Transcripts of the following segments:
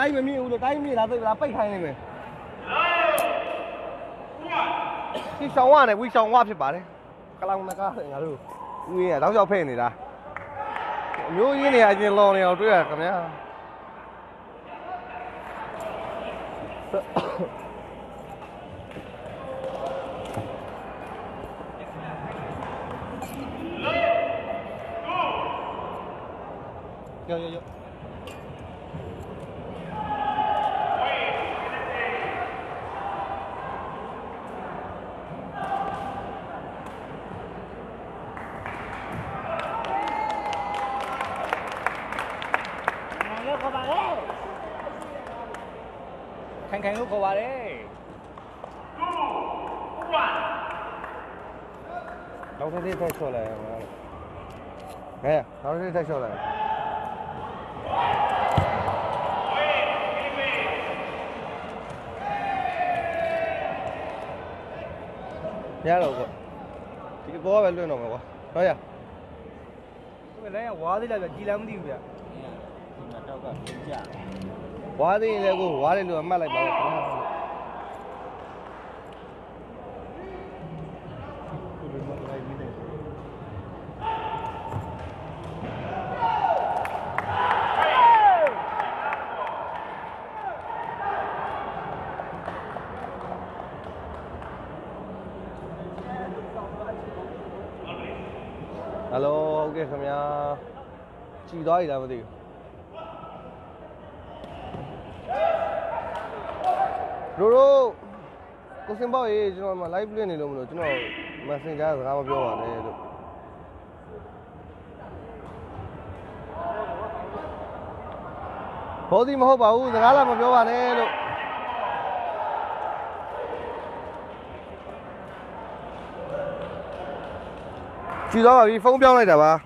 တိုင်းမမြင်ဘူးလို့တိုင်းမြင်လာပိတ်ခိုင်းနေမယ်ဒီဆောင်ဝနဲ့ဝီဆောင်ဝဖြစ်ပါတယ်ကလောင်နကားငါတို့ဦးရင်းကတော့ရောက်ဖဲ့နေတာမျိုးရင်းနေအချင်းလောင်နေအောင်တွေ့ရခင်ဗျာyo Khanh lúc cô bà đấy đâu thế thay số này nghe đâu thế thay số này nhá đâu rồi thì bố về luôn rồi mà nói à cái này quá thì là chỉ làm gì vậy quá đi là cô quá đi luôn mà lại bảo Hello, ok không nha. Chỉ đó thì làm gì? Roro, cô xem bao gì? Chúng nó mà live lên này luôn rồi, chúng nó mà xem ra rồi mà biểu này được. Có gì mà họ bảo ra là mà biểu này được. Chỉ đó là vì phong标này đã bà.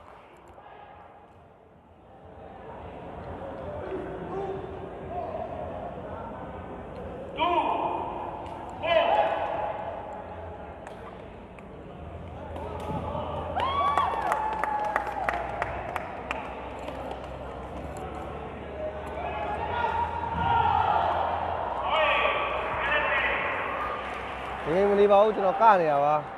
Mình đi vào cho nó cá này à bà.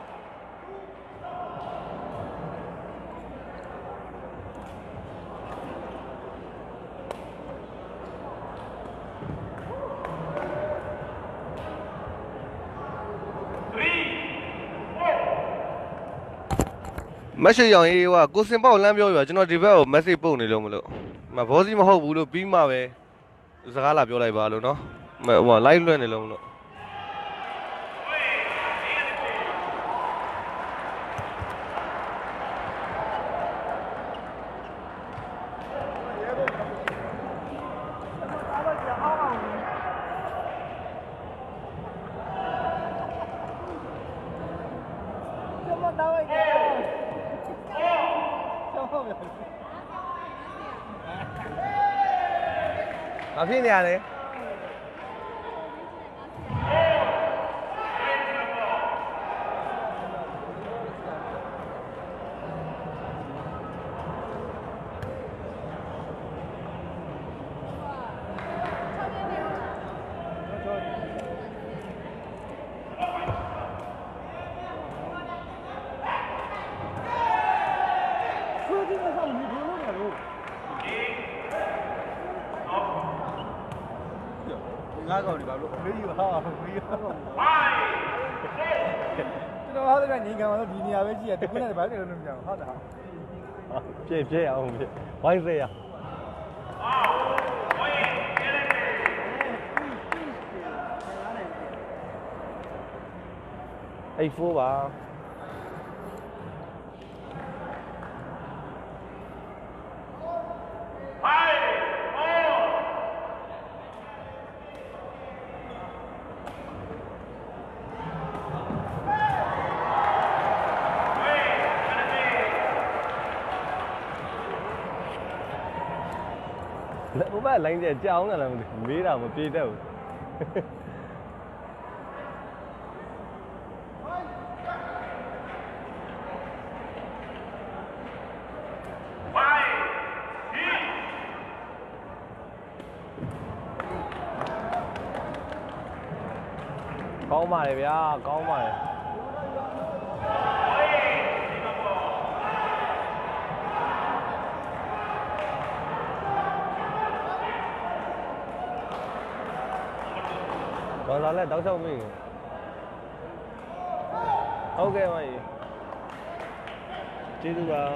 Message ရောင်ရေးကကိုစင်ပေါ့လမ်းပြောပြကျွန်တော်ဒီဘက်ကို message ပို့နေလို့မလို့မဘောစီမဟုတ်ဘူးလို့ပြီးမှပဲစကားလာပြောလိုက်ပါလို့နော်ဟို live လွှင့်နေလို့မလို့ဘာဖြစ်နေရလဲငါကောင်ဒီပါလို့မေးယူဟာမေးယူကျွန်တော်ဟာလည်းညီကောင်တော့ဒီနေရာပဲကြည့်ရတခုနဲ့ဘာလို့လဲမပြောဟုတ်တာပြည့်အောင်ပြည့်ဝိုင်းစေးရ84ပါဘုရားလိုင်းကျကြောင်းတယ်လားမေးတာမပြေတတ်ဘူးကောင်းပါလေဗျာကောင်းပါလေဘာသာလဲတောက်ချောက်ပြီဟုတ်ကဲ့ပါကြီးကျေးဇူးပါ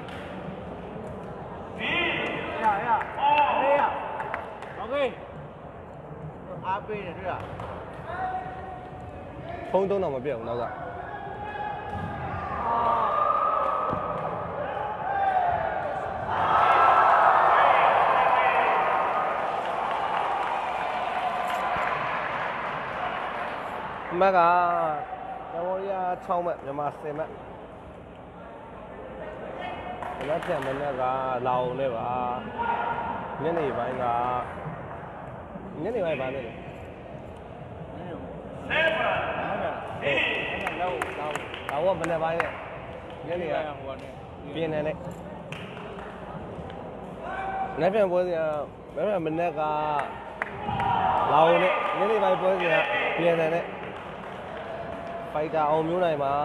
အားပေးတယ်တွေ့လားဖုန်းသုံးတော့မပြတ်ဘူးနောက်ကမကရမောရီးယား6မှတ်မြန်မာ10မှတ်လက်ချက်မနဲ့ကလောင်နေပါညနေပိုင်းကညနေပိုင်းပါနေတယ်တော့မနေ့ပိုင်းနဲ့ညနေကပြင်းနေတယ်နေ့ပြန်ပွဲစီကမနေ့ကလောင်နေညနေပိုင်းပွဲစီကပြင်းနေတယ်ဖိုက်တာအောင်မျိုးနိုင်ပါ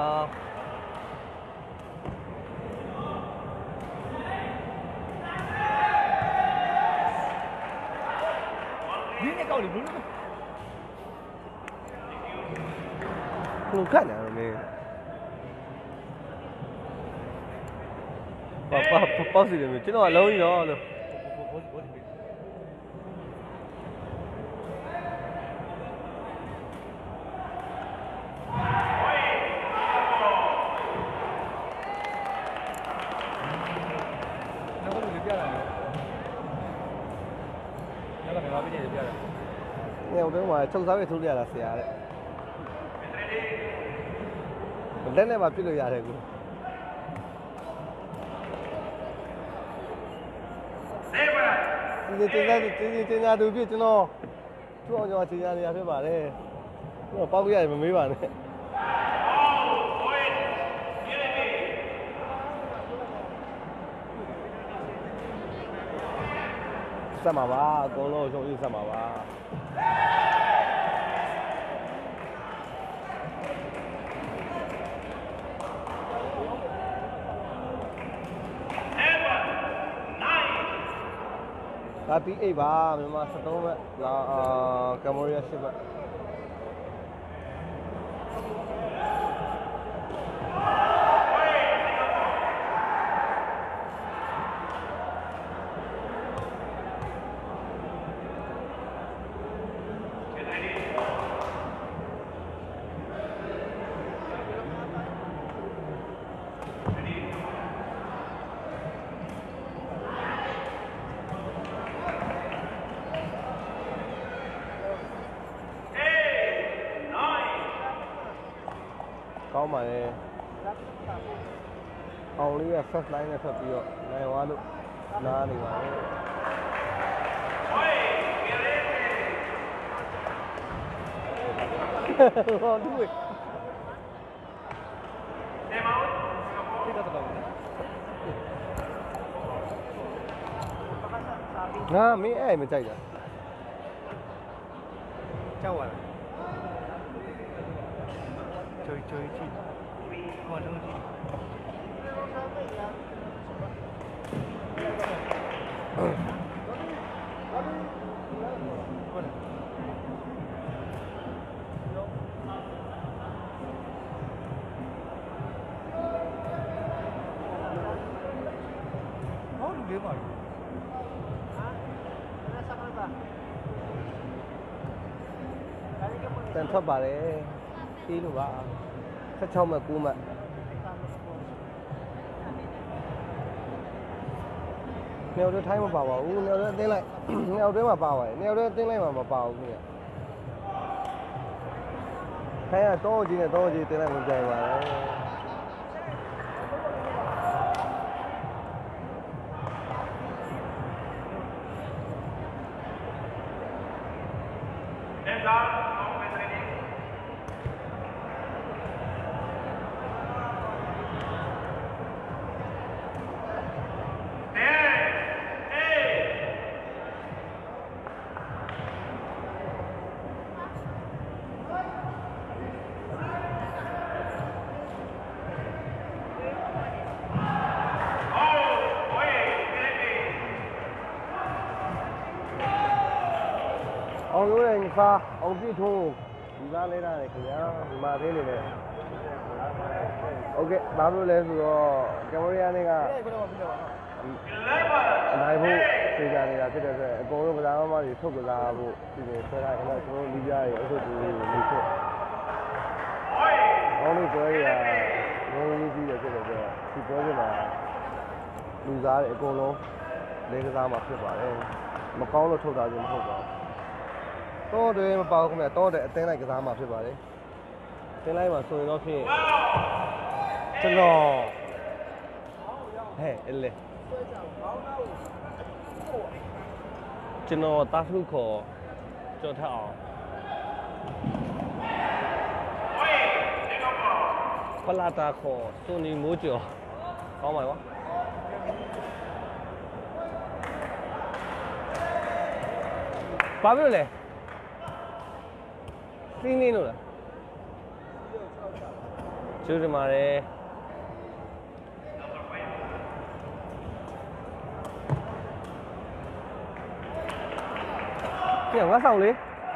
ဒီနေ့ကောက်လေဘလူခက်နေတယ်မင်းပေါ့စီတယ်ကျွန်တော်အလုံးကြီးတော့လို့เนี่ยတော့မှာချုပ်စားပဲထိုးရတာဆရာတဲ့လက်နဲ့မှပြစ်လို့ရတယ်ကူဒီတင်သူပြကျွန်တော်သူ့အောင်ကျော်တင်ရနေရဖြစ်ပါတယ်သူကပောက်ရတယ်မမေးပါနဲ့ဆက်မှာပါအကုန်လုံးရှုံးရေးဆက်မှာပါဒါပြီးအိတ်ပါမြန်မာ73ပဲလာကမ်ဘောဒီးယား10ပဲကောင်းပါလေအောင်လေးက first line နဲ့ထွက်ပြီးတော့နိုင်သွားလို့နားနေပါလေဟောသူ့ငါမင်းအဲ့မကြိုက်တာကြောက်ရလား追剧，我中剧。好厉害！တန်ထွက်ပါလေပြီးလို့ပါ16မှတ်9မှတ်နေရာထိုင်းမပါပါဘူးနေရာအတင်းလိုက်နေရာတွင်းမှာပါပါတယ်နေရာတွင်းအတင်းလိုက်မှာမပါဘူးခင်ဗျခိုင်းကတော့ကြီးနဲ့တော့ကြီးတင်းလိုက်ဝင်ကြိုင်ပါတယ်စားအောင်ပြည့်ထုံးဒီသားလဲတာလေခင်ဗျာဒီမှာသေးနေတယ်โอเคဘာလို့လဲဆိုတော့ကင်မရာနဲ့ကအနိုင်ဖို့ပြေကြနေတာဖြစ်တဲ့အတွက်အကုန်လုံးကစားသမားတွေထုတ်ကစားဖို့ဒီလိုဆွဲထားတယ်ကျွန်တော်တို့လီးပြားတွေအုပ်စုတွေနေဖြစ်အောင်းလို့ဆွဲရငုံကြီးကြီးတယ်ဖြစ်တဲ့အတွက်ဒီပွဲစဉ်မှာလူစားတွေအကုန်လုံးလေးကစားမှာဖြစ်ပါတယ်မကောင်းလို့ထုတ်တာခြင်းမဟုတ်ပါဘူးတော့တွေမပေါခင်ဗျတော့တဲ့အတင်းလိုက်ကစားမှာဖြစ်ပါတယ်တင်းလိုက်မှာဆိုရင်တော့ဖြစ်ကျွန်တော်ဟဲ့အဲ့လေကျွန်တော်တာထုခေါ်ကြောက်ထအောင်ပလာတာခေါ်စွန်နီမိုးကျော်ကောင်းပါရောဘာဖြစ်လို့လဲသိနေလို့လားကျိုးတယ်မာတယ်ပြန်ငါဆောင်လေ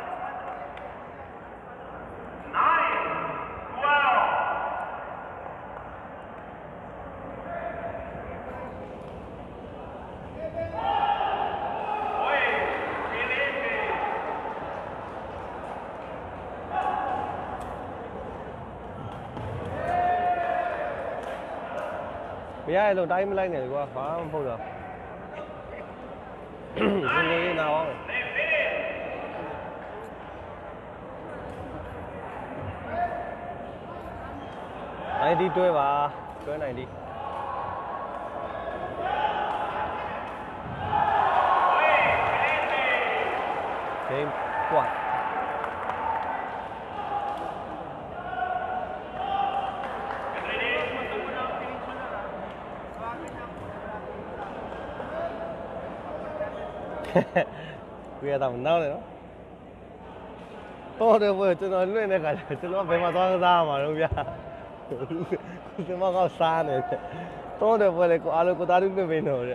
မရရလို့တိုင်းမလိုက်နဲ့ကွာဘာမှမဟုတ်တော့ဒီနေ့နာအောင်90တွဲပါတွဲ90 game 1ဝေးတော့နောက်တယ်နော်တော်တယ်ဘယ်ကျွန်တော်လွင့်တဲ့ခါကျကျွန်တော်ဘယ်မှာသွားကစားမှာတော့ဗျာဒီမှာကောက်စားနေတယ်တော်တယ်ဘယ်လေကိုအားလုံးကိုသားတို့လွင့်ပေးတော့တဲ့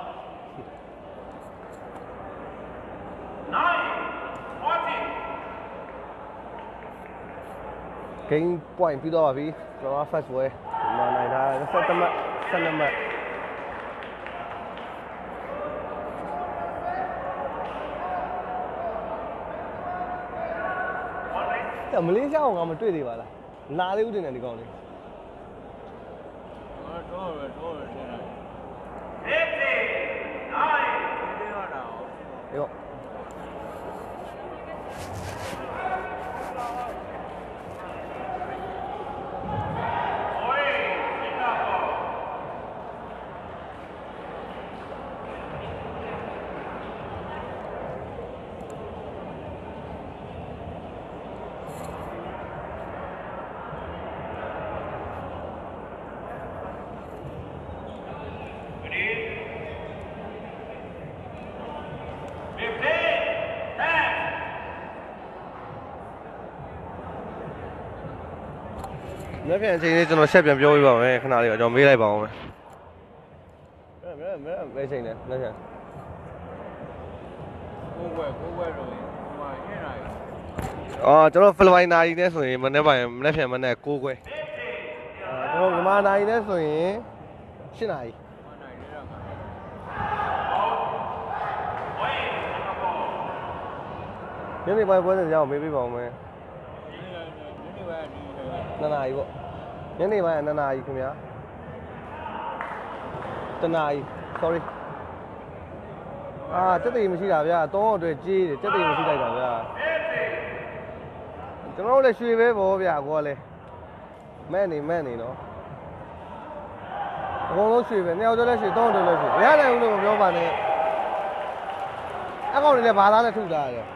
game point ပြီးတော့ပါပြီကျွန်တော် first way ဒီမှာနိုင်တာ17မှတ်12မှတ်မလေးရှားအောင်ငါမတွေ့သေးပါလားလာသေးဦးတင်တယ်ဒီကောင်လေးတော့ထင်တယ်ရောလက်ပြန်အချိန်လေးကျွန်တော်ဆက်ပြန်ပြောပြပါမယ်ခဏလေးတော့ကျွန်တော်မေးလိုက်ပါအောင်မယ်မဲချိန်နဲ့လက်ပြန်ကိုယ်ွယ်တော့ဟိုမှာရင်းလိုက်ကျွန်တော်ဖိလစ်ပိုင်နိုင်နဲ့ဆိုရင်မနေ့ပိုင်းမနေ့ပြန်မနေ့9ခွဲကျွန်တော်မြန်မာနိုင်နဲ့ဆိုရင်10နာရီညနေပိုင်းပွဲစဉ်ကြောင်းမေးပြပါအောင်မယ်2နာရီပေါ့ညနေပိုင်း2နာရီခင်ဗျာ1နာရီ sorry စက်သိမရှိတာဗျာ3အတွက်ကြီးတယ်စက်သိမရှိလိုက်တာဗျာကျွန်တော်တို့လည်းရွှေပဲဗောဗျာကိုကလည်းမဲ့နေနော်အကုန်လုံးရွှေပဲ2ယောက်တည်းလည်းရွှေ3ယောက်တည်းလည်းရွှေမရနိုင်ဘူးလို့မပြောပါနဲ့အကောင်တွေလည်းဘာသာနဲ့ထုတာရတယ်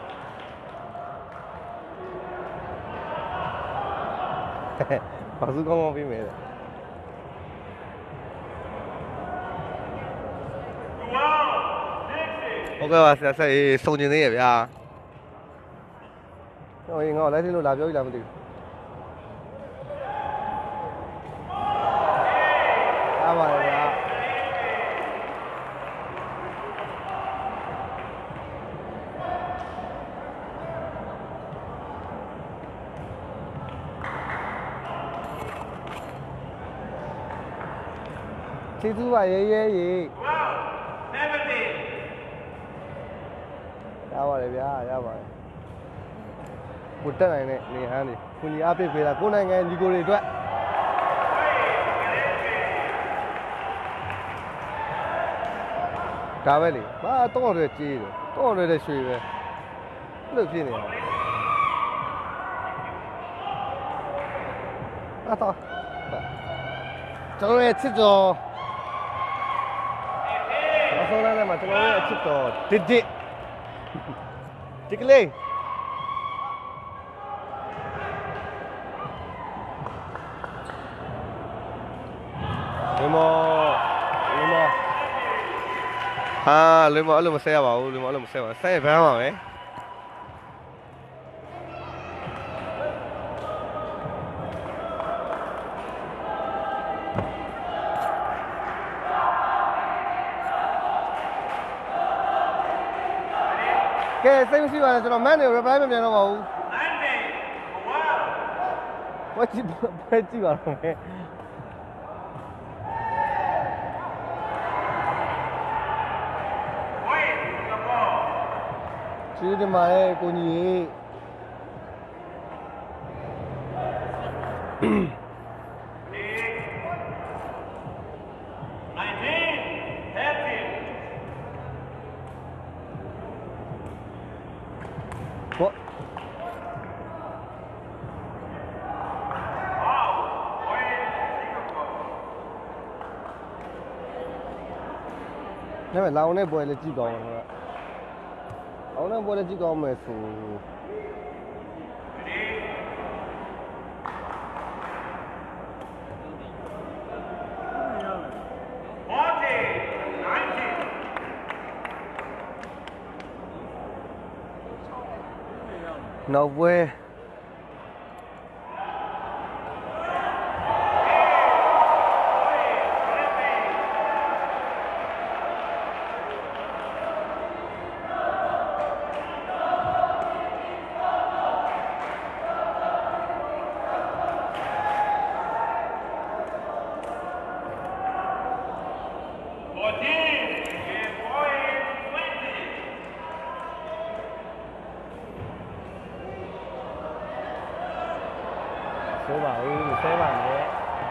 ဘာစုကောင်းကောင်းပြီးမယ်ဟုတ်ကဲ့ပါဆရာဆက်ရေးစုံကျင်သေးရဲ့ဗျာဟိုငါ့လိုက်တင်လို့လာပြောကြည့်လားမသိဘူးအားပါတယ်ဗျာကျေးဇူးပါရဲရဲရေရပါတယ်ဗျာရပါတယ်ကိုတက်နိုင်တဲ့နေဟန်းတွေခွန်ကြီးအပိတ်ပေးတာကိုနိုင်ငံညီကိုတွေအတွက်ဒါပဲလေဘာတော့ရဲကြေးတယ်တော့ရဲတဲ့ရွှေပဲအဲ့လိုဖြစ်နေတာအတော့ကျွန်တော်ရဲ့ချစ်တော်အဆုံးလည်းမှာကျွန်တော်ရဲ့ချစ်တော်ဒီကလေးလွင်မောဟာလွင်မောအဲ့လိုမဆဲရပါဘူးလွင်မောအဲ့လိုမဆဲပါဆဲရဘန်းပါပဲကဲစိတ်မရှိပါနဲ့ကျွန်တော်မန်နေ reply မပြန်တော့ပါဘူးဘာကြည့်ပါတော့မယ်ကျေးဇူးတင်ပါတယ်ကိုကြီးရေဘောဒါပေမဲ့လောင်နဲ့ပွဲလည်းကြည့်ကောင်းတယ်အောင်နဲ့ပွဲလည်းကြည့်ကောင်းမယ်ဆိုနောက်ပွဲဆိုပါဦးမဆဲပါနဲ့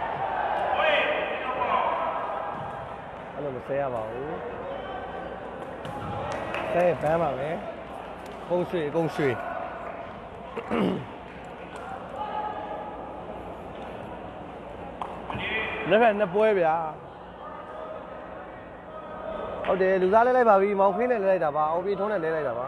အဲ့လိုမဆဲရပါဘူးဆဲဘန်းပါပဲကုန်းရွှေလက်ဖက်နှစ်ပွဲဗျာဟုတ်တယ်လူစားလဲလိုက်ပါပြီမောင်ခင်းနဲ့လဲလိုက်တာပါအောင်ပြေထုံးနဲ့လဲလိုက်တာပါ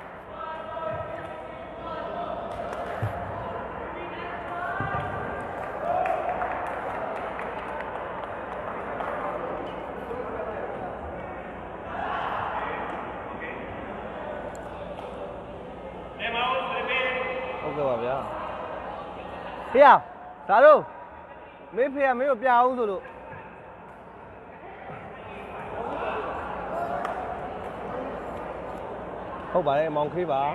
ဟုတ်ကဲ့ပါဗျာဖေရဒါတို့မင်းဖေရမင်းကိုပြအောင်ဆိုလို့ဟုတ်ပါတယ်မောင်ခေးပါ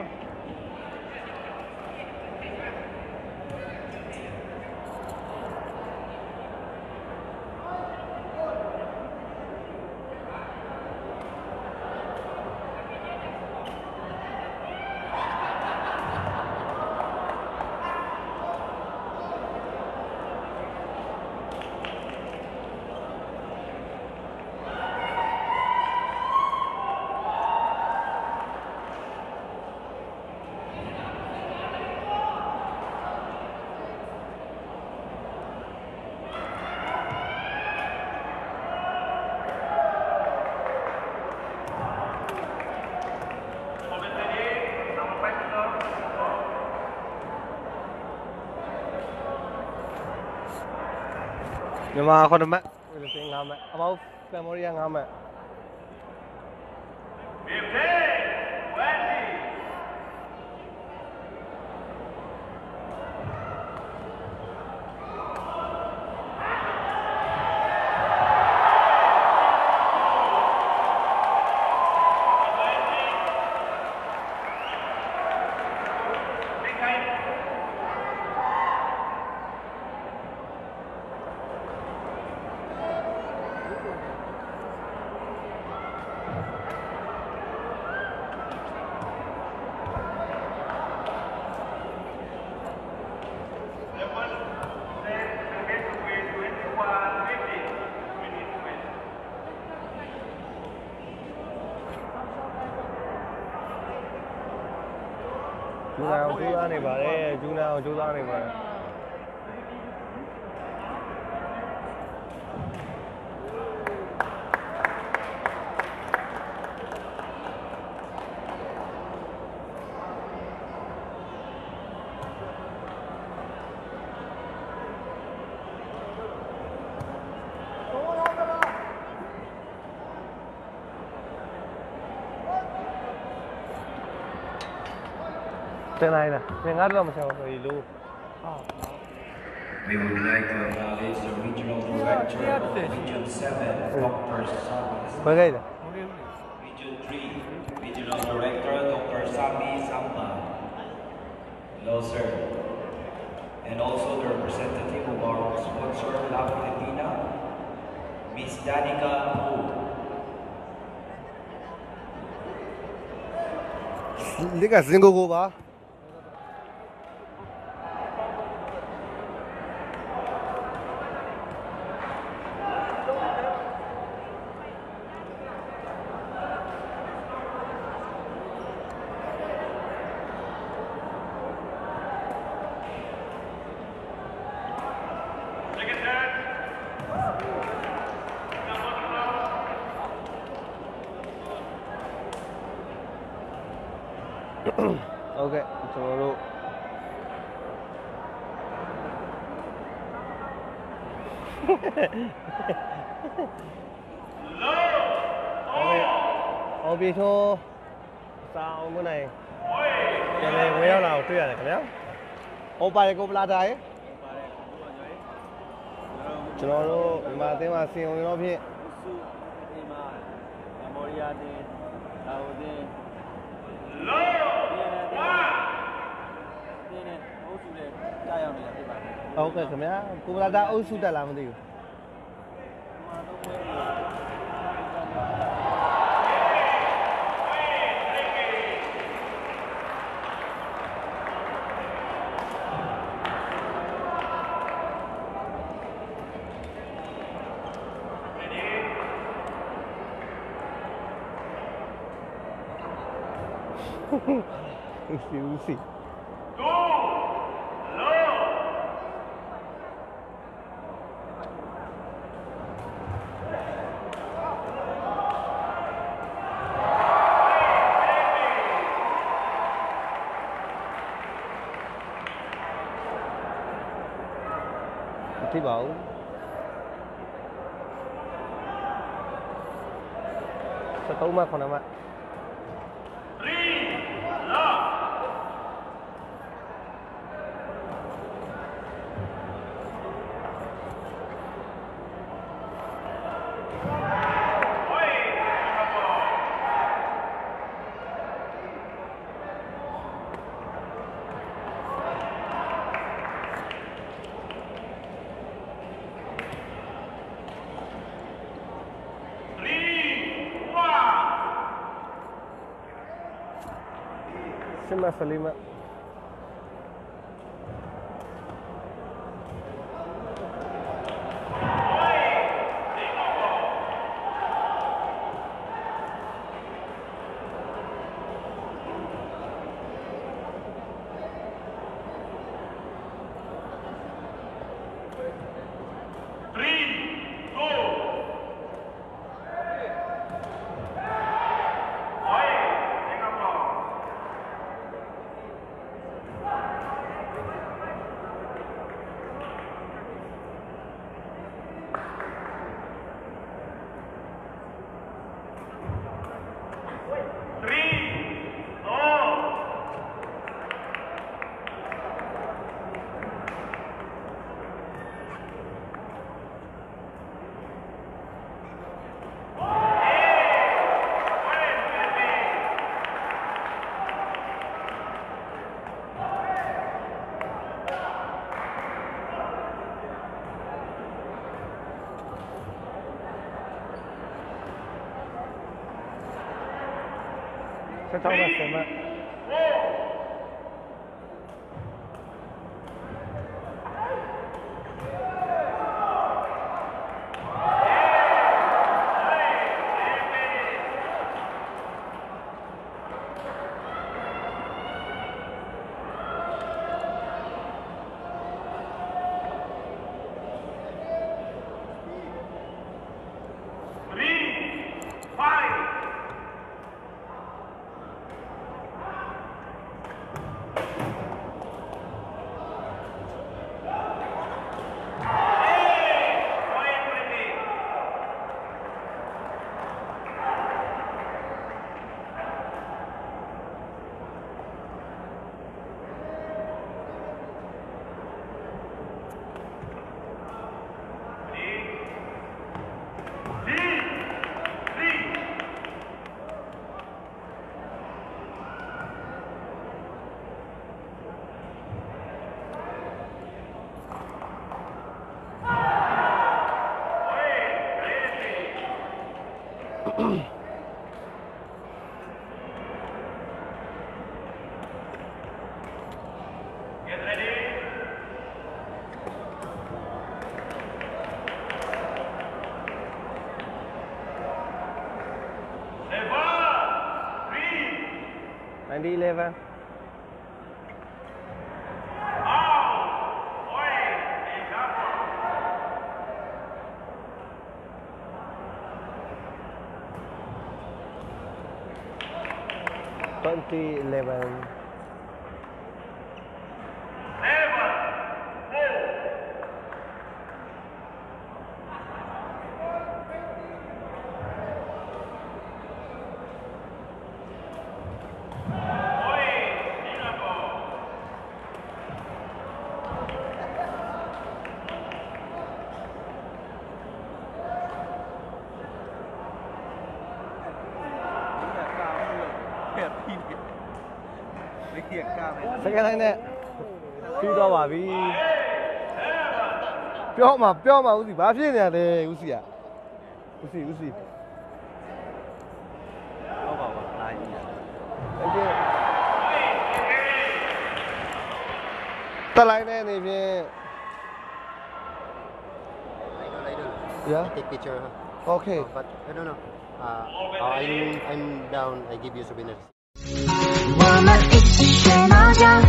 မြန်မာ9မှတ်ဝီလစင်9မှတ်အပေါင်းကမ်ဘောဒီးယား9မှတ်အောင်ကြိုးစားနေပါတယ်ဂျူနာအောင်ကြိုးစားနေပါတယ်တင်လိုက်လားသင်္ကားတော့မဆောင်ဘူးဒီလို We would like to acknowledge the regional director of Region 7, Dr. Sami. ဘယ်ကိလဲ Region 3, Regional Director Dr. Sami Samba. Hello, sir. And also the representative of our sponsor, La Filipina, Miss Danica Hu. ဒီကစင်ကိုပါဟုတ်ကဲ့ကျွန်တော်တို့အော်ပြေထိုးစာအောင်မနိုင်ပြန်လဲဝဲရောက်လာကိုတွေ့ရတယ်ခင်ဗျာ။အော်ပါရကိုပလာတာရေကျွန်တော်တို့မြန်မာအသင်းမှာစီအောင်ရောဖြင့်စုဒီမှာမမော်ရီယာတင်လာဦးတင်လောတင်းနဲ့အုပ်စုနဲ့ကြားရောက်နေတာဖြစ်ပါတယ်ဟုတ်ကဲ့ခင်ဗျာကိုပလာတာအုပ်စုတက်လာမသိဘူးUsi. Go! Low! ထိပါဦး73မှ9မှSima Salima. Thomas Sema. 2011. Second line နဲ့ပြီးတော့ပါပြီပြောမှာဦးစီဘာဖြစ်နေရလဲဦးစီဦးစီဟုတ်ပါပါလာကြီးရတက်လိုက်တဲ့အနေဖြင့် Yeah. Take picture. Okay. But I don't know. I'm down. I give you souvenirs. 我们一起学猫叫。